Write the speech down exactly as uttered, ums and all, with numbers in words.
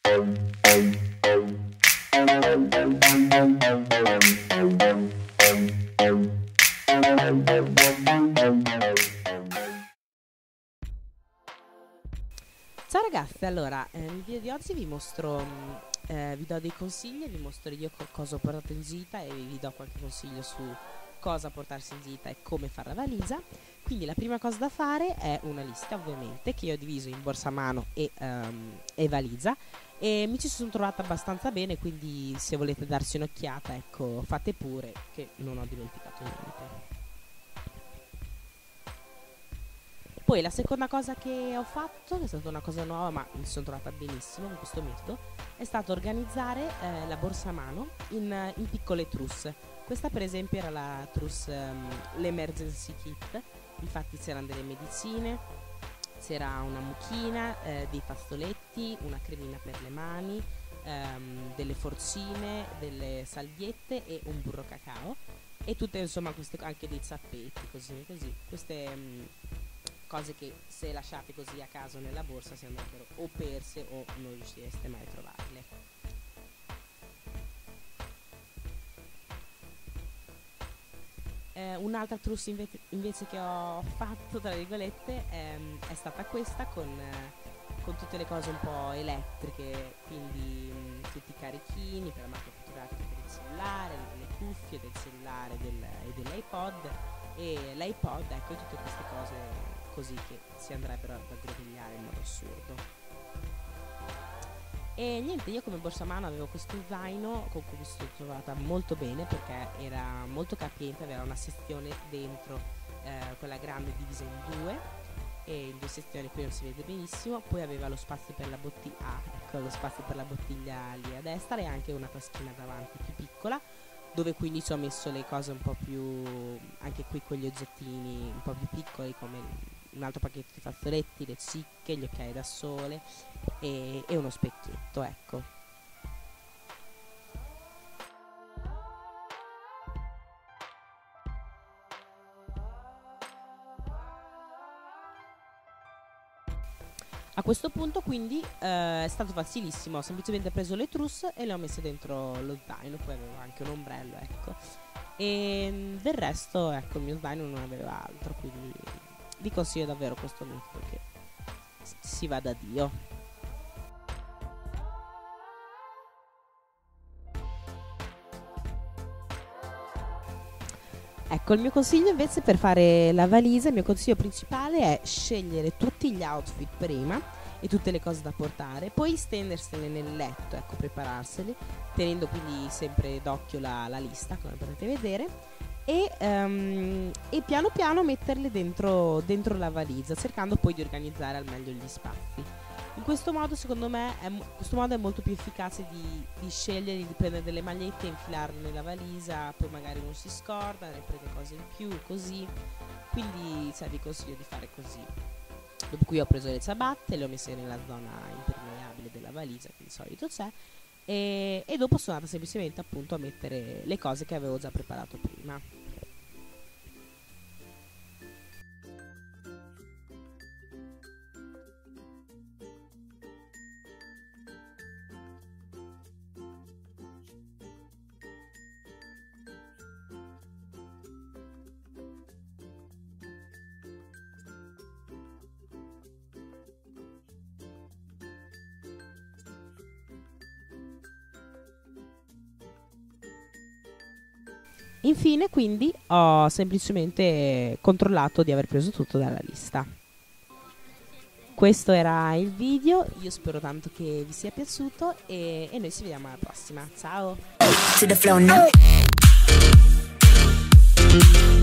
Ciao ragazzi, allora eh, nel video di oggi vi mostro, eh, vi do dei consigli, vi mostro io co cosa ho portato in gita e vi do qualche consiglio su cosa portarsi in gita e come fare la valigia. Quindi la prima cosa da fare è una lista, ovviamente, che io ho diviso in borsa a mano e, um, e valigia, e mi ci sono trovata abbastanza bene, quindi se volete darsi un'occhiata, ecco, fate pure, che non ho dimenticato niente. Poi la seconda cosa che ho fatto, che è stata una cosa nuova ma mi sono trovata benissimo con questo metodo, è stato organizzare eh, la borsa a mano in, in piccole trousse. Questa per esempio era la trousse, um, l'emergency kit, infatti c'erano delle medicine, c'era una mucchina, eh, dei fazzoletti, una cremina per le mani, ehm, delle forcine, delle salviette e un burro cacao, e tutte insomma queste, anche dei zappetti, così così, queste... Um, cose che se lasciate così a caso nella borsa si andrebbero o perse o non riuscireste mai a trovarle. Eh, un'altra trousse invece, invece che ho fatto, tra virgolette, ehm, è stata questa con, eh, con tutte le cose un po' elettriche, quindi mh, tutti i carichini per la macchina fotografica per il cellulare, le cuffie del cellulare del, e dell'iPod, e l'iPod, ecco, tutte queste cose così che si andrebbero ad aggrovigliare in modo assurdo. E niente, io come borsa a mano avevo questo zaino con cui mi sono trovata molto bene, perché era molto capiente, aveva una sezione dentro, eh, quella grande divisa in due, e in due sezioni qui non si vede benissimo, poi aveva lo spazio per la bottiglia, ah, ecco, lo spazio per la bottiglia lì a destra, e anche una taschina davanti più piccola, dove quindi ci ho messo le cose un po' più, anche qui con gli oggettini un po' più piccoli, come un altro pacchetto di fazzoletti, le cicche, gli occhiali da sole e, e uno specchietto, ecco. A questo punto quindi eh, è stato facilissimo, ho semplicemente preso le trousse e le ho messe dentro lo zaino, poi avevo anche un ombrello, ecco. E del resto, ecco, il mio zaino non aveva altro, quindi vi consiglio davvero questo metodo, che si va da Dio. Ecco, il mio consiglio invece per fare la valigia, il mio consiglio principale è scegliere tutti gli outfit prima e tutte le cose da portare, poi stendersene nel letto, ecco, prepararseli, tenendo quindi sempre d'occhio la, la lista, come potete vedere, e, um, e piano piano metterle dentro, dentro la valigia, cercando poi di organizzare al meglio gli spazi. In questo modo, secondo me, è, questo modo è molto più efficace di, di scegliere, di prendere delle magliette e infilarle nella valigia, poi magari non si scorda, ne prende cose in più, così. Quindi cioè, vi consiglio di fare così. Dopo qui ho preso le ciabatte, le ho messe nella zona impermeabile della valigia, che di solito c'è, e, e dopo sono andata semplicemente appunto a mettere le cose che avevo già preparato prima. Infine quindi ho semplicemente controllato di aver preso tutto dalla lista. Questo era il video, io spero tanto che vi sia piaciuto e, e noi ci vediamo alla prossima. Ciao!